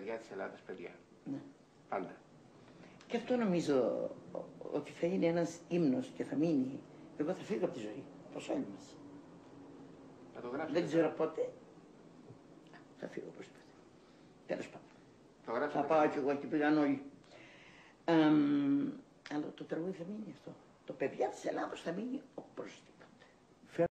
παιδιά της Ελλάδας παιδιά. Ναι. Πάντα. Και αυτό νομίζω ότι θα είναι ένας ύμνος και θα μείνει. Εγώ θα φύγω από τη ζωή, όπως όλοι μας. Θα το γράψετε. Δεν ξέρω πότε. Θα φύγω οπωσδήποτε. Τέλος πάντων. Το γράψετε. Θα πάω κι εγώ και πήγαν όλοι. Αλλά το τραγούδι θα μείνει αυτό. Το παιδιά της Ελλάδος θα μείνει οπωσδήποτε.